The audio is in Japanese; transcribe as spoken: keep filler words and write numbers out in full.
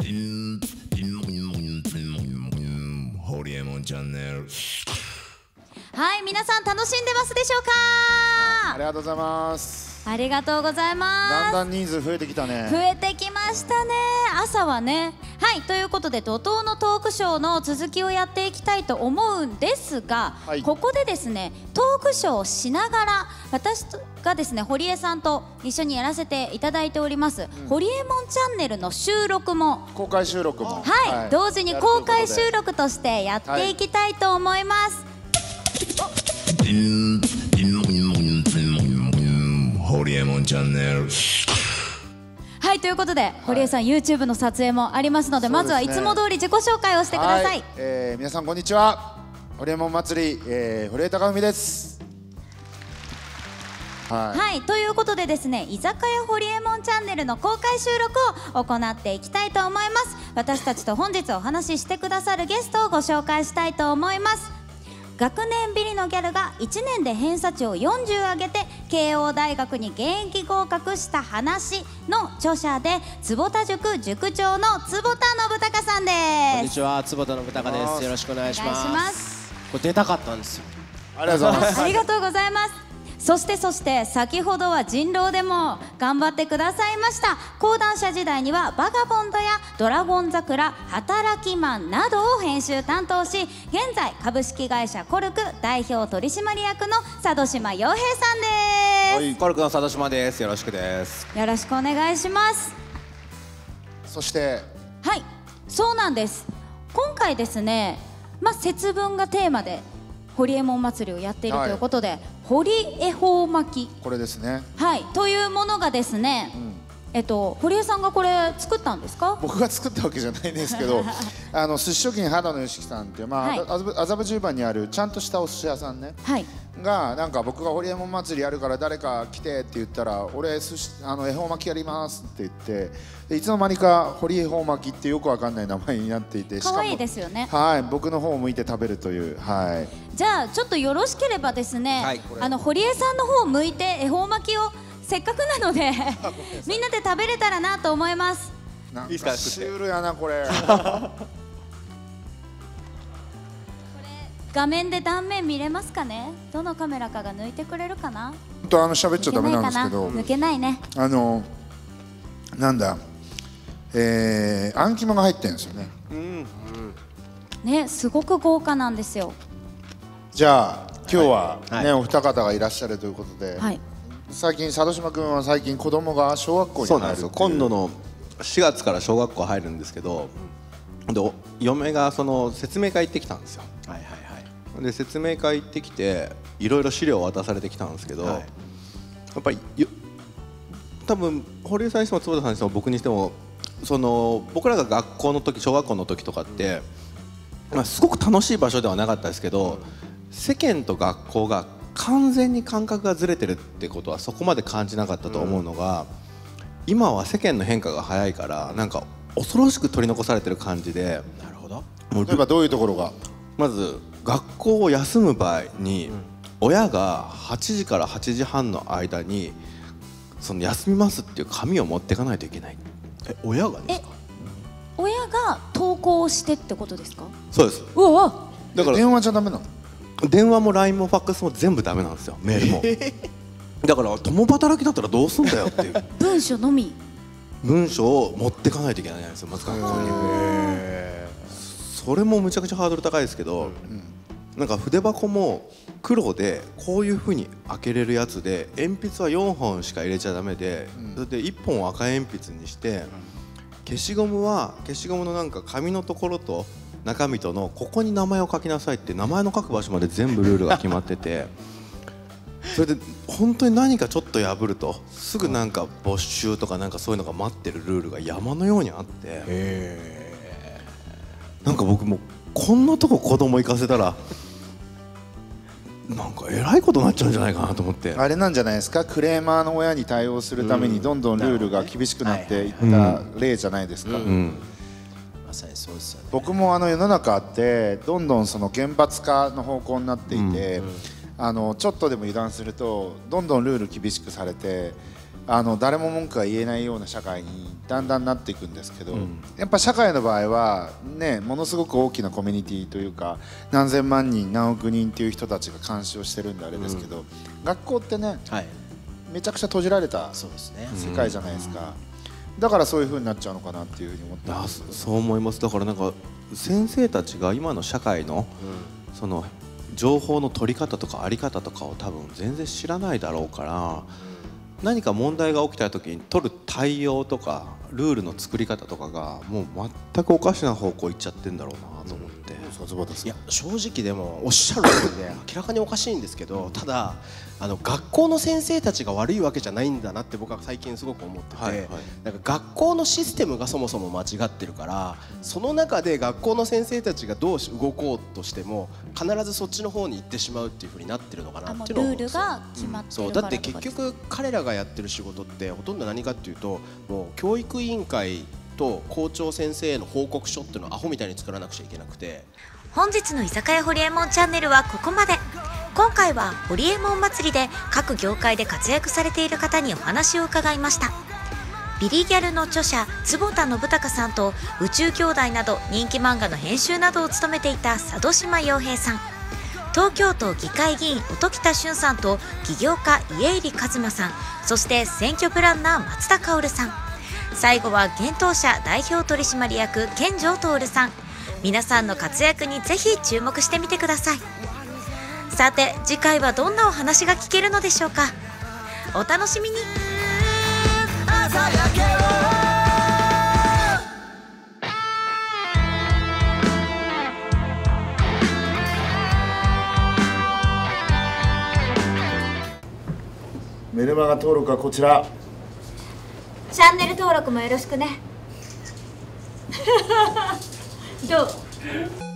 ホリエモンチャンネル。 はい、皆さん楽しんでますでしょうか。 ありがとうございます。 ありがとうございます。 だんだん人数増えてきたね。 増えてきましたね。朝はね。はい、ということで怒涛のトークショーの続きをやっていきたいと思うんですが、はい、ここでですねトークショーをしながら私がですね堀江さんと一緒にやらせていただいております、うん、ホリエモンチャンネルの収録も公開収録も、 はい、はい、同時に公開収録としてやっていきたいと思います。 ホリエモンチャンネル。 はい、ということで、はい、堀江さん YouTube の撮影もありますので、まずはいつも通り自己紹介をしてください。 はい、えー、皆さんこんにちは。ホリエモン祭り、えー、堀江貴文です。 はい、はい、ということでですね、居酒屋ホリエモンチャンネルの公開収録を行っていきたいと思います。私たちと本日お話ししてくださるゲストをご紹介したいと思います。学年ビリのギャルがいちねんで偏差値をよんじゅう上げて慶応大学に現役合格した話の著者で坪田塾塾長の坪田信孝さんです。 こんにちは、坪田信孝です。よろしくお願いします。 お願いします。 これ出たかったんですよ。 ありがとうございます。 ありがとうございます。そしてそして先ほどは人狼でも頑張ってくださいました。講談社時代にはバガボンドやドラゴン桜、働きマンなどを編集担当し、現在株式会社コルク代表取締役の佐渡島洋平さんです。 はい、コルクの佐渡島です。よろしくです。 よろしくお願いします。 そしてはい、そうなんです。今回ですね、まあ節分がテーマでホリエモン祭りをやっているということで、はい、ホリ恵方巻き、 これですね。 はい、というものがですね、うん、えっと堀江さんがこれ作ったんですか？ 僕が作ったわけじゃないんですけどあの寿司職人秦野義樹さんっていう、まあはい、麻布十番にあるちゃんとしたお寿司屋さんね、はい、がなんか僕がホリエモン祭りやるから誰か来てって言ったら、俺寿司あの恵方巻きやりますって言って、でいつの間にかホリ恵方巻きってよくわかんない名前になっていて、 可愛いですよね。 はい、僕の方を向いて食べるという。はい、 じゃあちょっとよろしければですね、はい、あの堀江さんの方を向いて恵方巻きをせっかくなのでみんなで食べれたらなと思います。 なんかシュールやなこれ画面で断面見れますかね。どのカメラかが抜いてくれるかな。 本当あの喋っちゃダメなんですけど、 抜けないね。 あのなんだ、えー、あん肝が入ってるんですよね。うん、 ね、すごく豪華なんですよ。 じゃあ今日はね、はいはい、お二方がいらっしゃるということで、はい、最近佐渡島君は最近子供が小学校に入る。そうなんですよ。 今度のしがつから小学校入るんですけど、で嫁がその説明会行ってきたんですよ。はいはいはい。で説明会行ってきていろいろ資料を渡されてきたんですけど、はい、やっぱり多分堀江さんにしても坪田さんにしても僕にしても、その僕らが学校の時、小学校の時とかって、まあ、すごく楽しい場所ではなかったですけど、世間と学校が完全に感覚がずれてるってことはそこまで感じなかったと思うのが、うん、今は世間の変化が早いからなんか恐ろしく取り残されてる感じで。 なるほど。例えばどういうところが？ まず学校を休む場合に、うん、親がはちじからはちじはんの間にその休みますっていう紙を持っていかないといけない。 え、親がですか？ 親が投稿してってことですか？ そうです。 うわ、 だから電話じゃダメなの？ 電話も ライン もファックスも全部ダメなんですよ。メールも、えー、だから共働きだったらどうすんだよっていう。 文書のみ文書を持ってかないといけないんですよ、まず学校に。それもむちゃくちゃハードル高いですけど、うん、なんか筆箱も黒でこういう風に開けれるやつで、鉛筆はよんほんしか入れちゃダメで、うん、それでいっぽん赤鉛筆にして、うん、消しゴムは消しゴムのなんか紙のところと中身とのここに名前を書きなさいって名前の書く場所まで全部ルールが決まっててそれで本当に何かちょっと破るとすぐなんか没収とかなんかそういうのが待ってるルールが山のようにあって、なんか僕もこんなとこ子供行かせたらなんかえらいことになっちゃうんじゃないかなと思って。 あれなんじゃないですか、クレーマーの親に対応するためにどんどんルールが厳しくなっていった例じゃないですか。僕もあの世の中ってどんどんその厳罰化の方向になっていて、あのちょっとでも油断するとどんどんルール厳しくされて、 あの誰も文句が言えないような社会にだんだんなっていくんですけど、うん、やっぱ社会の場合はねものすごく大きなコミュニティというか何千万人何億人っていう人たちが監視をしてるんであれですけど、うん、学校ってね、はい、めちゃくちゃ閉じられた世界じゃないですか。だからそういう風になっちゃうのかなっていうふうに思ってます。 そう思います。だからなんか先生たちが今の社会の、うん、その情報の取り方とかあり方とかを多分全然知らないだろうから、何か問題が起きた時に取る対応とかルールの作り方とかがもう全くおかしな方向行っちゃってんだろうなと思って。 いや正直でもおっしゃる通りで明らかにおかしいんですけど、ただあの学校の先生たちが悪いわけじゃないんだなって僕は最近すごく思ってて、はいはい、なんか学校のシステムがそもそも間違ってるから、その中で学校の先生たちがどう動こうとしても必ずそっちの方に行ってしまうっていう風になってるのかなっていうのを思うんですよ。 ルールが決まってるから、 うん、そうだって結局彼らがやってる仕事ってほとんど何かっていうと、もう教育委員会と校長先生への報告書っていうのをアホみたいに作らなくちゃいけなくて。 本日の居酒屋ホリエモンチャンネルはここまで。今回はホリエモン祭りで各業界で活躍されている方にお話を伺いました。ビリギャルの著者坪田信孝さんと宇宙兄弟など人気漫画の編集などを務めていた佐渡島洋平さん、東京都議会議員音喜多俊さんと起業家家入一馬さん、そして選挙プランナー松田薫さん、最後は幻冬舎代表取締役健城徹さん。皆さんの活躍にぜひ注目してみてください。さて次回はどんなお話が聞けるのでしょうか。お楽しみに。 メルマガ登録はこちら。 チャンネル登録もよろしくね。どう？